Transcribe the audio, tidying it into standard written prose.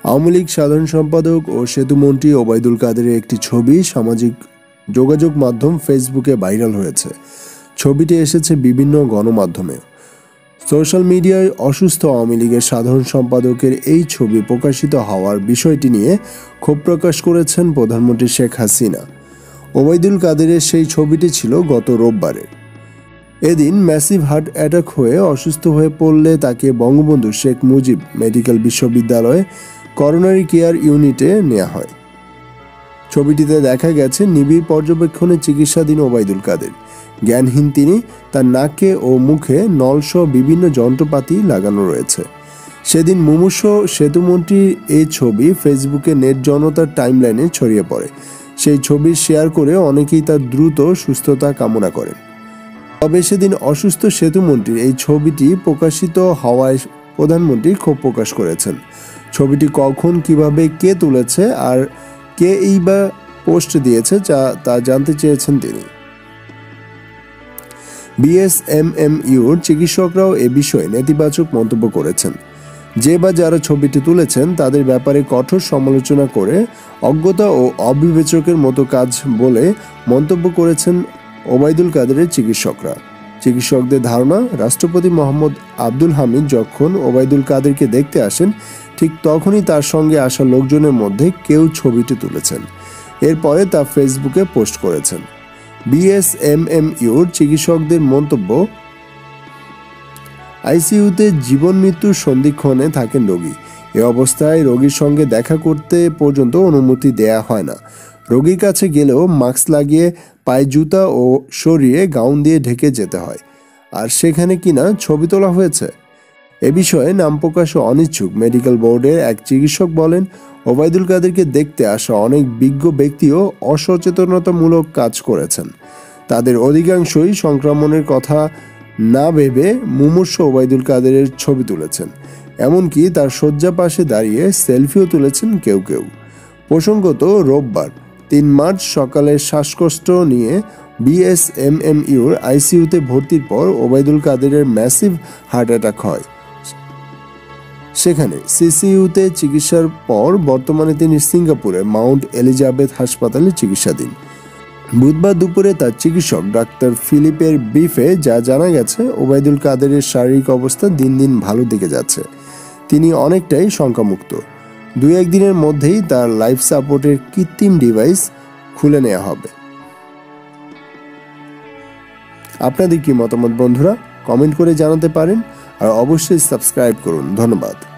আওয়ামী লীগ সাধারণ সম্পাদক ও সেতুমন্ত্রী ওবায়দুল কাদেরের একটি ছবি সামাজিক যোগাযোগ মাধ্যম ফেসবুকে ভাইরাল হয়েছে। ছবিটি এসেছে বিভিন্ন গণমাধ্যমে। সোশ্যাল মিডিয়ায় অসুস্থ আওয়ামী লীগের সাধারণ সম্পাদকের এই ছবি প্রকাশিত হওয়ার বিষয়টি নিয়ে ক্ষোভ প্রকাশ করেছেন প্রধানমন্ত্রী শেখ হাসিনা। ওবায়দুল কাদেরের সেই ছবিটি ছিল গত রোববারের। এদিন ম্যাসিভ হার্ট অ্যাটাক হয়ে অসুস্থ হয়ে পড়লে তাকে বঙ্গবন্ধু শেখ মুজিব মেডিকেল বিশ্ববিদ্যালয়ে করোনারি কেয়ার ইউনিটে নেওয়া হয়। ছবিটিতে দেখা গেছে নিবিড় পর্যবেক্ষণে চিকিৎসাধীন ওবায়দুল কাদের। জ্ঞানহীন তিনি, তার নাকে ও মুখে নলসহ বিভিন্ন যন্ত্রপাতি লাগানো রয়েছে। সেদিন মুমূর্ষ সেতুমন্ত্রীর এই ছবি ফেসবুকে নেট জনতার টাইমলাইনে ছড়িয়ে পড়ে। সেই ছবি শেয়ার করে অনেকেই তার দ্রুত সুস্থতা কামনা করেন। তবে সেদিন অসুস্থ সেতুমন্ত্রীর এই ছবিটি প্রকাশিত হওয়ায় প্রধানমন্ত্রী ক্ষোভ প্রকাশ করেছেন। ছবিটি কখন, কিভাবে, কে তুলেছে আর কে এই বা পোস্ট দিয়েছে তা জানতে চেয়েছেন তিনি। বিএসএমএমইউর চিকিৎসকরাও এ বিষয়ে নেতিবাচক মন্তব্য করেছেন। যে বা যারা ছবিটি তুলেছেন তাদের ব্যাপারে কঠোর সমালোচনা করে অজ্ঞতা ও অবিবেচকের মতো কাজ বলে মন্তব্য করেছেন ওবায়দুল কাদেরের চিকিৎসকরা। চিকিৎসকদের ধারণা, রাষ্ট্রপতি মোহাম্মদ আব্দুল হামিদ যখন ওবায়দুল কাদেরকে দেখতে আসেন ঠিক তখনই তার সঙ্গে আসা লোকজনের মধ্যে কেউ ছবিটি তুলেছেন। এরপরে তা ফেসবুকে পোস্ট করেছেন। বিএসএমএমইউর চিকিৎসকদের মন্তব্য, আইসিইউতে জীবন মৃত্যুর সন্ধিক্ষণে থাকেন রোগী। এ অবস্থায় রোগীর সঙ্গে দেখা করতে পর্যন্ত অনুমতি দেয়া হয় না। রোগীর কাছে গেলেও মাস্ক লাগিয়ে, পায়ে জুতা ও শরীরে গাউন দিয়ে ঢেকে যেতে হয়। আর সেখানে কিনা ছবি তোলা হয়েছে। এ বিষয়ে নাম প্রকাশে অনিচ্ছুক মেডিকেল বোর্ডের এক চিকিৎসক বলেন, ওবায়দুল কাদেরকে দেখতে আসা অনেক বিজ্ঞ ব্যক্তিও অসচেতনতামূলক কাজ করেছেন। তাদের অধিকাংশই সংক্রমণের কথা না ভেবে মুমূর্ষ ওবায়দুল কাদেরের ছবি তুলেছেন। এমনকি তার শয্যা পাশে দাঁড়িয়ে সেলফিও তুলেছেন কেউ কেউ। প্রসঙ্গত, রোববার ৩ মার্চ সকালে শ্বাসকষ্ট নিয়ে বিএসএমএমইউর আইসিইউতে ভর্তির পর ওবায়দুল কাদেরের ম্যাসিভ হার্ট অ্যাটাক হয়। সেখানে সিসিইউতে চিকিৎসার পর বর্তমানে তিনি সিঙ্গাপুরের মাউন্ট এলিজাবেথ হাসপাতালে চিকিৎসাধীন। বুধবার দুপুরে তার চিকিৎসক ডাক্তার ফিলিপের ব্রিফে যা জানা গেছে, ওবায়দুল কাদেরের শারীরিক অবস্থা দিন দিন ভালো দিকে যাচ্ছে। তিনি অনেকটাই শঙ্কামুক্ত। 2-1 দিনের মধ্যেই তার লাইফ সাপোর্টের কৃত্রিম ডিভাইস খুলে নেওয়া হবে। আপনাদের কি মতামত বন্ধুরা? কমেন্ট করে জানাতে পারেন আর অবশ্যই সাবস্ক্রাইব করুন। ধন্যবাদ।